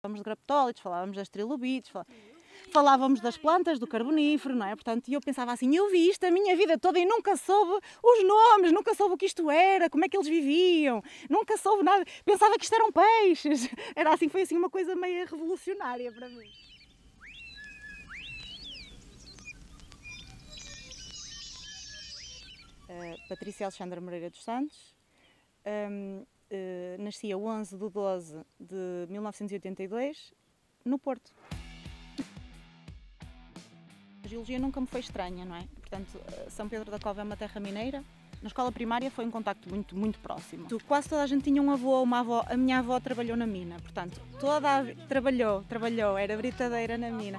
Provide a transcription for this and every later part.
Falávamos de graptólitos, falávamos das trilobites, falávamos das plantas, do carbonífero, não é? Portanto, eu pensava assim, eu vi isto a minha vida toda e nunca soube os nomes, nunca soube o que isto era, como é que eles viviam, nunca soube nada, pensava que isto eram peixes. Era assim, foi assim uma coisa meio revolucionária para mim. Patrícia Alexandra Moreira dos Santos, nasci a 11 de 12 de 1982, no Porto. A geologia nunca me foi estranha, não é? Portanto, São Pedro da Cova é uma terra mineira. Na escola primária foi um contacto muito próximo. Quase toda a gente tinha um avô ou uma avó. A minha avó trabalhou na mina, portanto, trabalhou, era britadeira na mina.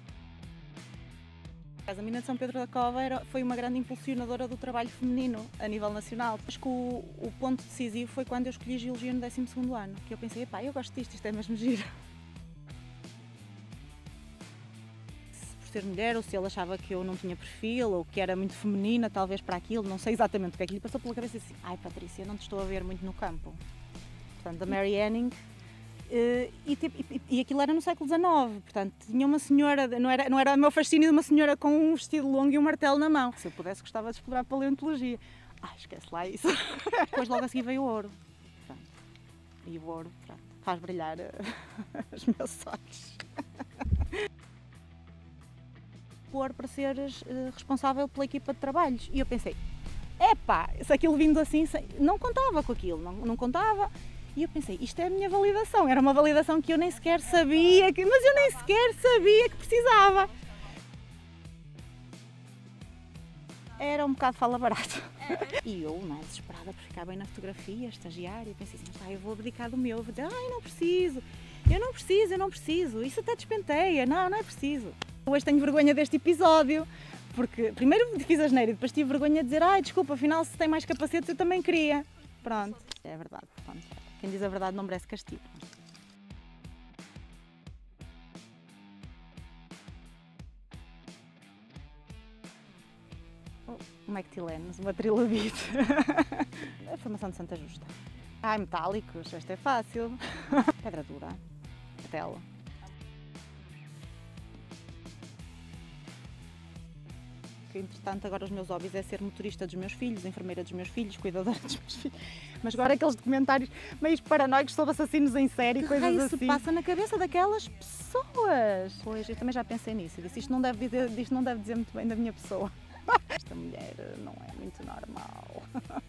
A mina de São Pedro da Cova foi uma grande impulsionadora do trabalho feminino a nível nacional. Acho que o ponto decisivo foi quando eu escolhi Geologia no 12º ano, que eu pensei, epá, eu gosto disto, isto é mesmo giro. Por ser mulher, ou se ele achava que eu não tinha perfil, ou que era muito feminina, talvez para aquilo, não sei exatamente o que é que lhe passou pela cabeça, assim, ai Patrícia, não te estou a ver muito no campo. Portanto, a Mary Anning. E aquilo era no século XIX, portanto tinha uma senhora, não era o meu fascínio de uma senhora com um vestido longo e um martelo na mão. Se eu pudesse, gostava de explorar paleontologia. Esquece lá isso. Depois logo a seguir veio o ouro. Pronto. E o ouro, pronto, faz brilhar os meus olhos. O ouro para seres responsável pela equipa de trabalhos. E eu pensei, epá, se aquilo vindo assim, não contava com aquilo, não contava. E eu pensei, isto é a minha validação, era uma validação que eu nem sequer sabia, mas eu nem sequer sabia que precisava. Era um bocado fala barato. E eu, não é, desesperada por ficar bem na fotografia, estagiária, pensei assim, mas eu vou abdicar do meu, vou dizer, eu não preciso, isso até despenteia, não é preciso. Hoje tenho vergonha deste episódio, porque primeiro fiz asneira e depois tive vergonha de dizer, desculpa, afinal se tem mais capacetes eu também queria. Pronto, é verdade, pronto. Quem diz a verdade não merece castigo. Uma ectilenos, uma trilobite. A formação de Santa Justa. Metálicos, esta é fácil. Pedra dura, tela. Entretanto, agora os meus hobbies é ser motorista dos meus filhos, enfermeira dos meus filhos, cuidadora dos meus filhos. Mas agora aqueles documentários meio paranoicos sobre assassinos em série e coisas assim. Se passa na cabeça daquelas pessoas. Pois, eu também já pensei nisso. Eu disse, isto não deve dizer muito bem da minha pessoa. Esta mulher não é muito normal.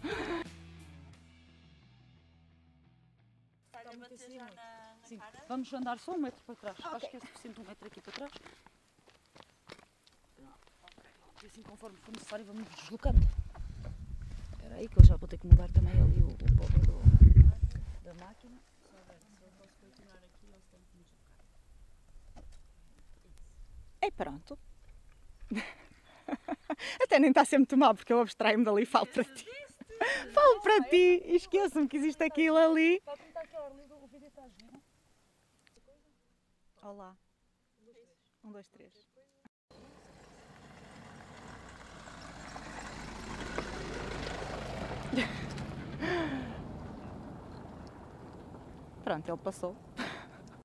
Sim. Vamos andar só 1 metro para trás. Okay. Acho que é suficiente 1 metro aqui para trás. E assim, conforme for necessário, vamos deslocando. Espera aí que eu já vou ter que mudar também ali o pobre da máquina. Se eu posso continuar aqui, eles têm que me deslocar. E pronto. Até nem está a ser muito mal, porque eu abstraio-me dali e falo para ti. Falo para ti e esqueço-me que existe aquilo ali. Pode tentar aqui, o vídeo está a giro. Olá. 1, 2, 3. Pronto, ele passou.